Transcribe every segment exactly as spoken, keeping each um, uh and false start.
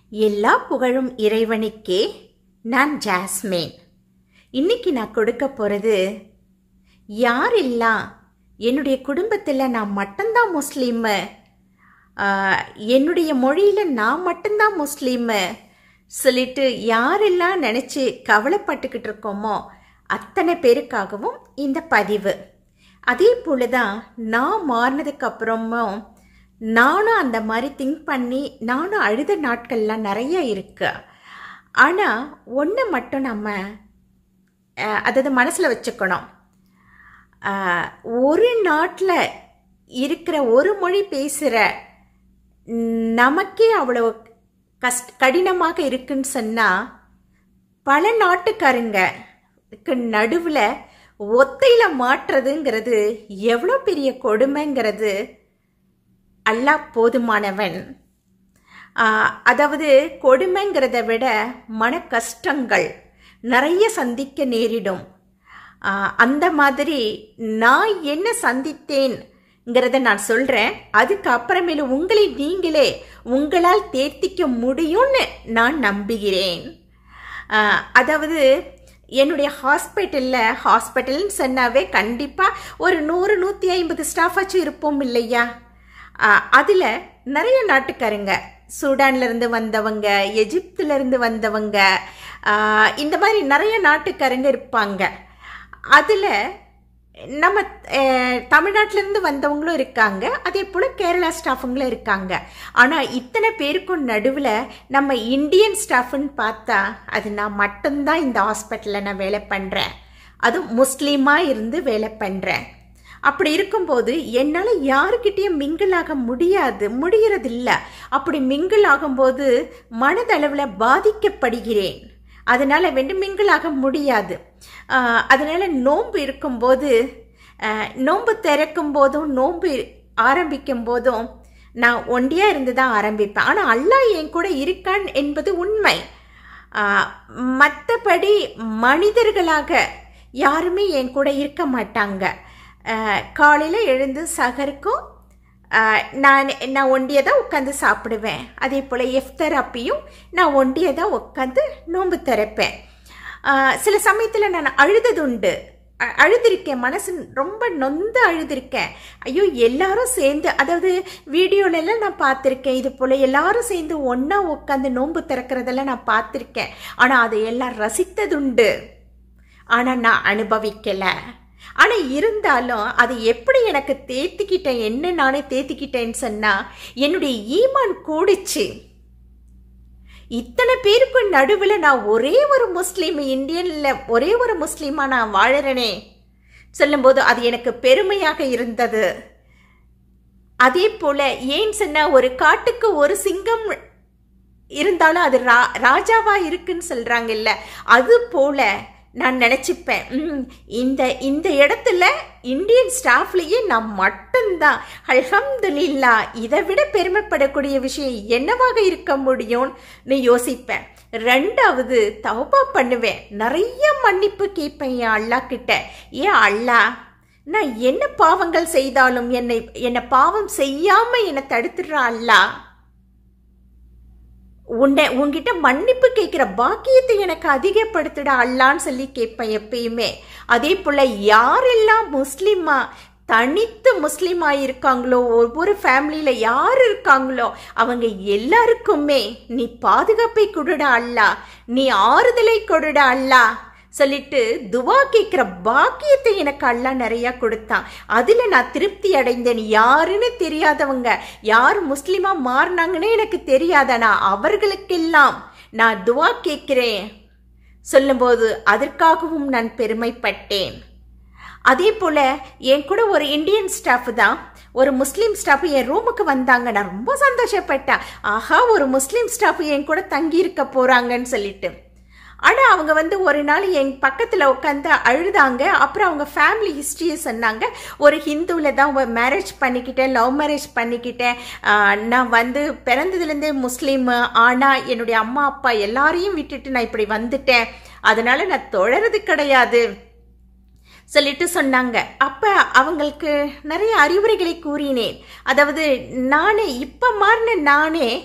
எல்லா புகழும் இறைவனுக்கே. நான் ஜாஸ்மின். இன்னைக்கு நான் கொடுக்க போகிறது, யாரெல்லாம் என்னுடைய குடும்பத்தில் நான் மட்டும்தான் முஸ்லீமு, என்னுடைய மொழியில் நான் மட்டும்தான் முஸ்லீமு சொல்லிட்டு யாரெல்லாம் நினச்சி கவலைப்பட்டுக்கிட்டு இருக்கோமோ அத்தனை பேருக்காகவும் இந்த பதிவு. அதே போல தான் நான் மாறினதுக்கு அப்புறமும் நானும் அந்த மாதிரி திங்க் பண்ணி நானும் அழுத நாட்கள்லாம் நிறைய இருக்கு. ஆனால் ஒன்று மட்டும் நம்ம அதாவது மனசில் வச்சுக்கணும், ஒரு நாட்டில் இருக்கிற ஒரு மொழி பேசுகிற நமக்கே அவ்வளோ கஷ்ட கடினமாக இருக்குன்னு சொன்னால், பல நாட்டுக்காரங்களுக்கு நடுவில் ஒத்தையில் மாற்றுறதுங்கிறது எவ்வளோ பெரிய கொடுமைங்கிறது அல்லாஹ் போதுமானவன். அதாவது கொடுமைங்கிறத விட மன கஷ்டங்கள் நிறைய சந்திக்க நேரிடும். அந்த மாதிரி நான் என்ன சந்தித்தேன்ங்கிறத நான் சொல்கிறேன். அதுக்கு அப்புறமேலு உங்களை நீங்களே உங்களால் தேர்த்திக்க முடியும்னு நான் நம்புகிறேன். அதாவது என்னுடைய ஹாஸ்பிட்டலில் ஹாஸ்பிட்டல்னு சொன்னாவே கண்டிப்பாக ஒரு நூறு நூற்றி ஐம்பது ஸ்டாஃபாச்சும் இருப்போம் இல்லையா? அதில் நிறைய நாட்டுக்காரங்க, சூடான்லேருந்து வந்தவங்க, எஜிப்துலேருந்து வந்தவங்க, இந்த மாதிரி நிறைய நாட்டுக்காரங்க இருப்பாங்க. அதில் நம்ம தமிழ்நாட்டிலேருந்து வந்தவங்களும் இருக்காங்க, அதே போல் கேரளா ஸ்டாஃபுங்களும் இருக்காங்க. ஆனால் இத்தனை பேருக்கும் நடுவில் நம்ம இந்தியன் ஸ்டாஃப்னு பார்த்தா அது நான் மட்டும்தான் இந்த ஹாஸ்பிட்டலில் நான் வேலை பண்ணுறேன், அதுவும் முஸ்லீமாக இருந்து வேலை பண்ணுறேன். அப்படி இருக்கும்போது என்னால் யாருக்கிட்டேயும் மிங்கிள் ஆக முடியாது, முடிகிறதில்ல. அப்படி மிங்கிள் ஆகும்போது மனதளவில் பாதிக்கப்படுகிறேன். அதனால் வந்து மிங்கிள் ஆக முடியாது. அதனால் நோன்பு இருக்கும்போது, நோன்பு திறக்கும் போதும் நோன்பு ஆரம்பிக்கும் போதும் நான் ஒண்டியாக இருந்து தான் ஆரம்பிப்பேன். ஆனால் அல்லாஹ் என் கூட இருக்கான் என்பது உண்மை. மற்றபடி மனிதர்களாக யாருமே என் கூட இருக்க மாட்டாங்க. காலையில் எழுந்து சகருக்கும் நான் நான் ஒண்டியை தான் உட்காந்து சாப்பிடுவேன். அதே போல் இஃப்தார் அப்பையும் நான் ஒண்டியை தான் உட்காந்து நோன்பு திறப்பேன். சில சமயத்தில் நான் அழுததுண்டு, அழுதுருக்கேன், மனசு ரொம்ப நொந்து அழுதுருக்கேன். ஐயோ எல்லாரும் சேர்ந்து, அதாவது வீடியோலெல்லாம் நான் பார்த்துருக்கேன், இது போல் எல்லாரும் சேர்ந்து ஒன்றா உட்காந்து நோன்பு திறக்கிறதெல்லாம் நான் பார்த்துருக்கேன். ஆனால் அதை எல்லாம் ரசித்ததுண்டு, ஆனால் நான் அனுபவிக்கலை. ஆனால் இருந்தாலும் அது எப்படி எனக்கு தேத்திக்கிட்டேன், என்ன நானே தேத்திக்கிட்டேன்னு சொன்னால், என்னுடைய ஈமான் கூடிச்சு. இத்தனை பேருக்கு நடுவில் நான் ஒரே ஒரு முஸ்லீம், இந்தியனில் ஒரே ஒரு முஸ்லீமாக நான் வாழறேனே சொல்லும்போது அது எனக்கு பெருமையாக இருந்தது. அதே போல் ஏன் சொன்னால், ஒரு காட்டுக்கு ஒரு சிங்கம் இருந்தாலும் அது ரா ராஜாவாக இருக்குன்னு சொல்கிறாங்கல்ல, அது போல நான் நினச்சிப்பேன். இந்த இந்த இடத்துல இந்தியன் ஸ்டாஃப்லேயே நான் மட்டும்தான், அல்ஹம்துலில்லாஹ், இதை விட பெருமைப்படக்கூடிய விஷயம் என்னவாக இருக்க முடியும்னு யோசிப்பேன். ரெண்டாவது தௌபா பண்ணுவேன், நிறைய மன்னிப்பு கேட்பேன் என் அல்லாஹ் கிட்ட. ஏன் அல்லாஹ், நான் என்ன பாவங்கள் செய்தாலும் என்னை என்னை பாவம் செய்யாமல் என்னை தடுத்துடுறா அல்லாஹ், உன்னை உன்கிட்ட மன்னிப்பு கேட்குற பாக்கியத்தை எனக்கு அதிகப்படுத்திட அல்லான்னு சொல்லி கேட்பேன் எப்பயுமே. அதே போல் யாரெல்லாம் முஸ்லீமா தனித்து முஸ்லீமாக இருக்காங்களோ, ஒவ்வொரு ஃபேமிலியில் யார் இருக்காங்களோ அவங்க எல்லாருக்குமே நீ பாதுகாப்பை கொடுடா அல்லா, நீ ஆறுதலை கொடுடா அல்லா சொல்லிட்டு துவா கேட்குற பாக்கியத்தை எனக்கு அல்லா நிறையா கொடுத்தான். அதில் நான் திருப்தி அடைந்தேன். யாருன்னு தெரியாதவங்க, யார் முஸ்லீமாக மாறினாங்கன்னு எனக்கு தெரியாதனா அவர்களுக்கெல்லாம் நான் துவா கேட்கிறேன் சொல்லும்போது அதற்காகவும் நான் பெருமைப்பட்டேன். அதே போல் என் கூட ஒரு இந்தியன் ஸ்டாஃப் தான், ஒரு முஸ்லீம் ஸ்டாஃப் என் ரூமுக்கு வந்தாங்க. நான் ரொம்ப சந்தோஷப்பட்டேன், ஆஹா ஒரு முஸ்லீம் ஸ்டாஃப் என் கூட தங்கி இருக்க போகிறாங்கன்னு சொல்லிட்டு. ஆனால் அவங்க வந்து ஒரு நாள் என் பக்கத்தில் உட்காந்து அழுதாங்க. அப்புறம் அவங்க ஃபேமிலி ஹிஸ்ட்ரியை சொன்னாங்க. ஒரு ஹிந்துவில் தான் மேரேஜ் பண்ணிக்கிட்டேன், லவ் மேரேஜ் பண்ணிக்கிட்டேன், நான் வந்து பிறந்ததுலேருந்தே முஸ்லீமு, ஆனால் என்னுடைய அம்மா அப்பா எல்லாரையும் விட்டுட்டு நான் இப்படி வந்துட்டேன், அதனால் நான் தொழறது கிடையாது சொல்லிட்டு சொன்னாங்க. அப்போ அவங்களுக்கு நிறைய அறிவுரைகளை கூறினேன். அதாவது நானே இப்போ மாறின நானே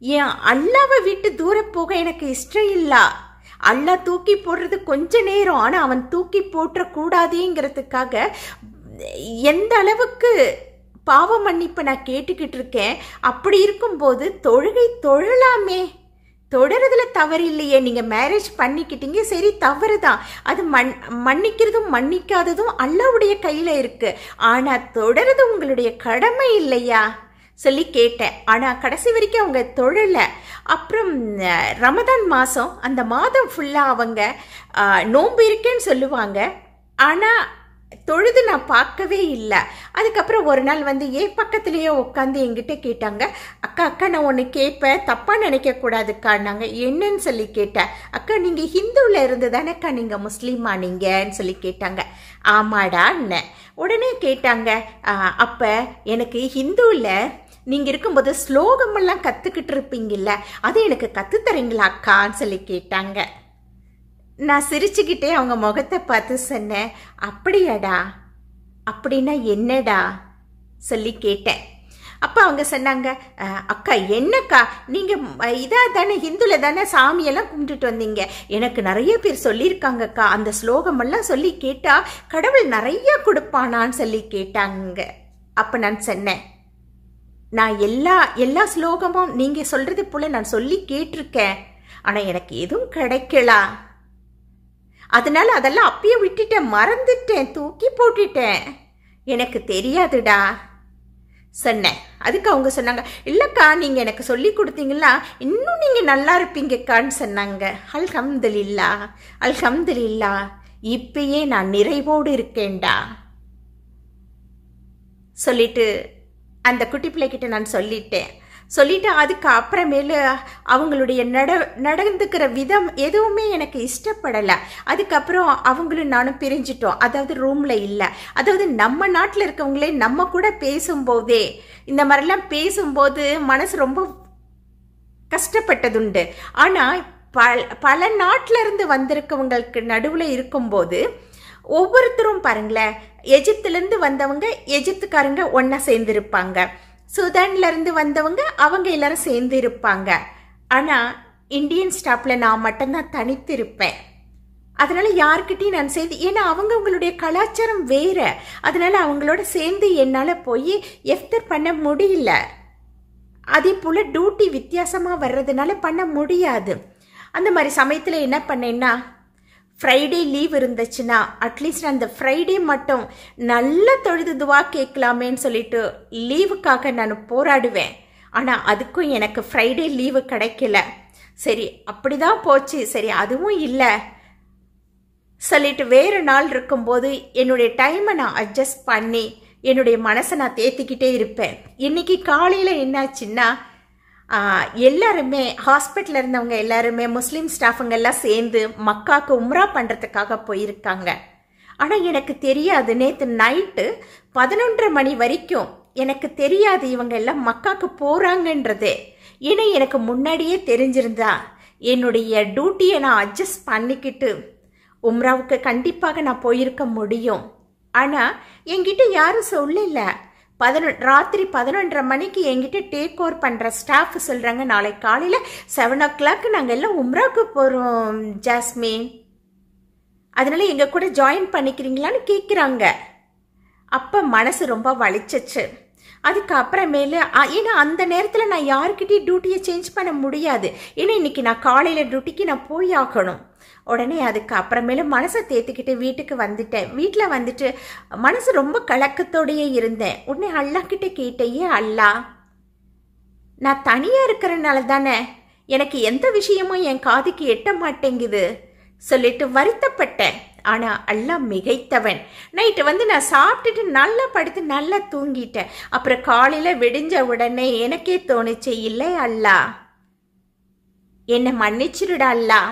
ஏன் அல்லாவை விட்டு தூர போக எனக்கு இஷ்டம் இல்ல. அல்லா தூக்கி போடுறது கொஞ்ச நேரம், ஆனா அவன் தூக்கி போட்டுற கூடாதேங்கிறதுக்காக எந்த அளவுக்கு பாவ மன்னிப்பு நான் கேட்டுக்கிட்டு இருக்கேன். அப்படி இருக்கும்போது தொழுகை தொழலாமே, தொடர்றதுல தவறு இல்லையே. நீங்க மேரேஜ் பண்ணிக்கிட்டீங்க, சரி, தவறு தான். அது மன் மன்னிக்கிறதும் மன்னிக்காததும் அல்லாவுடைய கையில இருக்கு. ஆனா தொடர்றது உங்களுடைய கடமை இல்லையா சொல்லி கேட்டேன். ஆனா கடைசி வரைக்கும் அவங்க தொழல. அப்புறம் ரமதான் மாசம், அந்த மாதம் ஃபுல்லா அவங்க நோன்பு இருக்கேன்னு சொல்லுவாங்க, ஆனா தொழுது நான் பார்க்கவே இல்லை. அதுக்கப்புறம் ஒரு நாள் வந்து ஏன் பக்கத்துலேயே உட்காந்து என்கிட்ட கேட்டாங்க, அக்கா அக்கா நான் ஒன்று கேட்பேன், தப்பாக நினைக்கக்கூடாதுக்கா. நாங்கள் என்னன்னு சொல்லி கேட்டேன். அக்கா நீங்கள் ஹிந்துவில் இருந்து தானேக்கா நீங்கள் முஸ்லீமா நீங்கன்னு சொல்லி கேட்டாங்க. ஆமாடா என்ன. உடனே கேட்டாங்க, அப்போ எனக்கு ஹிந்துவில் நீங்கள் இருக்கும்போது ஸ்லோகமெல்லாம் கற்றுக்கிட்டு இருப்பீங்கல்ல, அது எனக்கு கற்றுத்தரீங்களா அக்கான்னு சொல்லி கேட்டாங்க. நான் சிரிச்சுக்கிட்டே அவங்க முகத்தை பார்த்து சொன்னேன், அப்படியாடா, அப்படின்னா என்னடா சொல்லி கேட்டேன். அப்போ அவங்க சொன்னாங்க, அக்கா என்னக்கா நீங்கள் இதாக தானே ஹிந்துவில் தானே சாமியெல்லாம் கும்பிட்டுட்டு வந்தீங்க, எனக்கு நிறைய பேர் சொல்லியிருக்காங்கக்கா, அந்த ஸ்லோகமெல்லாம் சொல்லி கேட்டால் கடவுள் நிறைய கொடுப்பானான்னு சொல்லி கேட்டாங்க. அப்போ நான் சொன்னேன், நான் எல்லா எல்லா ஸ்லோகமும் நீங்கள் சொல்கிறது போல் நான் சொல்லி கேட்டிருக்கேன், ஆனால் எனக்கு எதுவும் கிடைக்கல. அதனால அதெல்லாம் அப்பயே விட்டுட்டேன், மறந்துட்டேன், தூக்கி போட்டுட்டேன், எனக்கு தெரியாதுடா சொன்னேன். அதுக்கு அவங்க சொன்னாங்க, இல்லைக்கா நீங்கள் எனக்கு சொல்லி கொடுத்தீங்களா இன்னும் நீங்கள் நல்லா இருப்பீங்கக்கான்னு சொன்னாங்க. அல்ஹம்துலில்லாஹ் அல்ஹம்துலில்லாஹ், இப்பயே நான் நிறைவோடு இருக்கேன்டா சொல்லிட்டு அந்த குட்டி பிள்ளைகிட்ட நான் சொல்லிட்டேன். சொல்லிட்டு அதுக்கு அப்புறமேலு அவங்களுடைய நட நடந்துக்கிற விதம் எதுவுமே எனக்கு இஷ்டப்படலை. அதுக்கப்புறம் அவங்களும் நானும் பிரிஞ்சிட்டோம். அதாவது ரூமில் இல்லை. அதாவது நம்ம நாட்டில் இருக்கவங்களே நம்ம கூட பேசும்போதே இந்த மாதிரிலாம் பேசும்போது மனசு ரொம்ப கஷ்டப்பட்டதுண்டு. ஆனால் பல பல நாட்டில் இருந்து வந்திருக்கவங்களுக்கு நடுவில் இருக்கும்போது ஒவ்வொருத்தரும் பாருங்களேன், எஜிப்துலேருந்து வந்தவங்க எஜிப்துக்காரங்க ஒன்றா சேர்ந்துருப்பாங்க, சுதான்ல இருந்து வந்தவங்க அவங்க எல்லாரும் சேர்ந்து இருப்பாங்க. ஆனால் இந்தியன் ஸ்டாஃபில் நான் மட்டும்தான் தனித்து இருப்பேன். அதனால யார்கிட்டையும் நான் சேர்ந்து, ஏன்னா அவங்க அவங்களுடைய கலாச்சாரம் வேற, அதனால அவங்களோட சேர்ந்து என்னால் போய் எஃப்தர் பண்ண முடியல. அதே போல் டியூட்டி வித்தியாசமாக வர்றதுனால பண்ண முடியாது. அந்த மாதிரி சமயத்தில் என்ன பண்ணேன்னா, ஃப்ரைடே லீவ் இருந்துச்சுன்னா அட்லீஸ்ட் அந்த ஃப்ரைடே மட்டும் நல்ல தொழுது துவா கேட்கலாமேன்னு சொல்லிட்டு லீவுக்காக நான் போராடுவேன். ஆனால் அதுக்கும் எனக்கு ஃப்ரைடே லீவு கிடைக்கல. சரி அப்படிதான் போச்சு. சரி அதுவும் இல்லை சொல்லிட்டு வேறு நாள் இருக்கும்போது என்னுடைய டைமை நான் அட்ஜஸ்ட் பண்ணி என்னுடைய மனசை நான் தேத்திக்கிட்டே இருப்பேன். இன்னைக்கு காலையில் என்னாச்சுன்னா, எல்லாருமே ஹாஸ்பிட்டலில் இருந்தவங்க எல்லாருமே முஸ்லீம் ஸ்டாஃபுங்க எல்லாம் சேர்ந்து மக்காவுக்கு உம்ரா பண்ணுறதுக்காக போயிருக்காங்க. ஆனால் எனக்கு தெரியாது, நேற்று நைட்டு பதினொன்றரை மணி வரைக்கும் எனக்கு தெரியாது இவங்க எல்லாம் மக்காவுக்கு போகிறாங்கன்றதே. ஏன்னா எனக்கு முன்னாடியே தெரிஞ்சிருந்தா என்னுடைய டியூட்டியை நான் அட்ஜஸ்ட் பண்ணிக்கிட்டு உம்ராவுக்கு கண்டிப்பாக நான் போயிருக்க முடியும். ஆனால் என்கிட்ட யாரும் சொல்லலை. பதினொ ராத்திரி பதினொன்றரை மணிக்கு என்கிட்ட டேக் ஓவர் பண்ணுற ஸ்டாஃப் சொல்கிறாங்க, நாளை காலையில் செவன் ஓ கிளாக் நாங்கள் எல்லாம் உம்ராவுக்கு போகிறோம் ஜாஸ்மின், அதனால எங்கள் கூட ஜாயின் பண்ணிக்கிறீங்களான்னு கேட்குறாங்க. அப்போ மனசு ரொம்ப வலிச்சிச்சு. அதுக்கு அப்புறமேலு ஏன்னா அந்த நேரத்தில் நான் யாருக்கிட்டையும் டியூட்டியை சேஞ்ச் பண்ண முடியாது. ஏன்னா இன்னைக்கு நான் காலையில் டியூட்டிக்கு நான் போய் ஆகணும். உடனே அதுக்கு அப்புறமேல மனசை தேத்துக்கிட்டு வீட்டுக்கு வந்துட்டேன். வீட்டில் வந்துட்டு மனசு ரொம்ப கலக்கத்தோடையே இருந்தேன். உடனே அல்லா கிட்ட கேட்டேன், ஏன் அல்லா, நான் தனியாக இருக்கிறனால தானே எனக்கு எந்த விஷயமும் என் காதுக்கு எட்ட மாட்டேங்குது சொல்லிட்டு வருத்தப்பட்டேன். ஆனால் அல்லா மிகைத்தவன். நைட்டு வந்து நான் சாப்பிட்டுட்டு நல்லா படுத்து நல்லா தூங்கிட்டேன். அப்புறம் காலையில் விடிஞ்ச உடனே எனக்கே தோணுச்சு, இல்லை அல்லா என்னை மன்னிச்சிருடா அல்லா,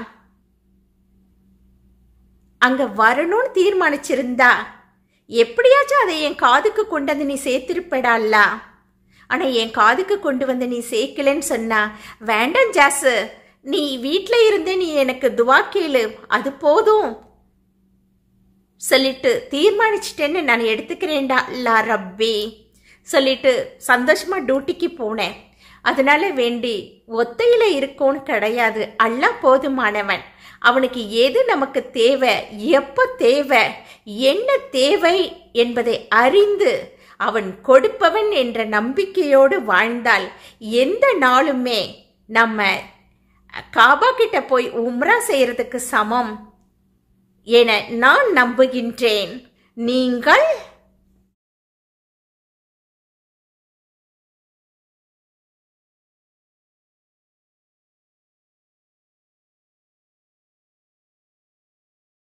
அங்க வரணும்னு தீர்மானிச்சிருந்தா எப்படியாச்சும் அதை என் காதுக்கு கொண்டு வந்து நீ சேர்த்திருப்படா அல்லா. ஆனா என் காதுக்கு கொண்டு வந்து நீ சேர்க்கலன்னு சொன்னா, வேண்டாம் ஜாசு, நீ வீட்டில் இருந்தே நீ எனக்கு துவா கேளு, அது போதும் சொல்லிட்டு தீர்மானிச்சிட்டேன்னு நான் எடுத்துக்கிறேன்டா அல்லா ரப்பி சொல்லிட்டு சந்தோஷமா டியூட்டிக்கு போனேன். அதனால வேண்டி ஒத்தையில இருக்கோன்னு கிடையாது. அல்லாஹ் போதுமானவன். அவனுக்கு எது நமக்கு தேவை, எப்போ தேவை, என்ன தேவை என்பதை அறிந்து அவன் கொடுப்பவன் என்ற நம்பிக்கையோடு வாழ்ந்தால் எந்த நாளுமே நம்ம காபா கிட்ட போய் உம்ரா செய்யறதுக்கு சமம் என நான் நம்புகின்றேன். நீங்கள்